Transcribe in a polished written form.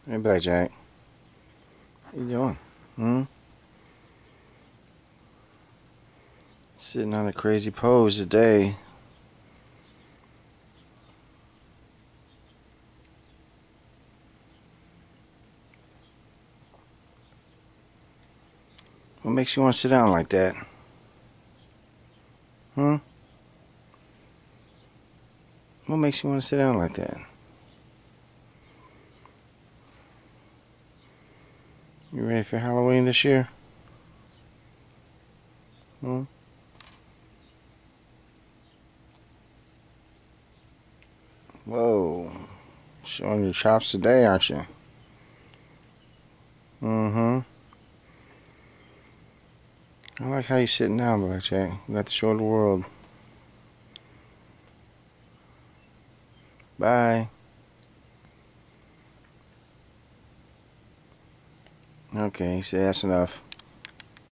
Hey, Blackjack. What you doing? Hmm? Sitting on a crazy pose today. What makes you want to sit down like that? Hmm? What makes you want to sit down like that? You ready for Halloween this year? Hmm? Whoa. Showing your chops today, aren't you? Mm-hmm. I like how you sitting down, Blackjack. You got to show the world. Bye. Okay, say that's enough.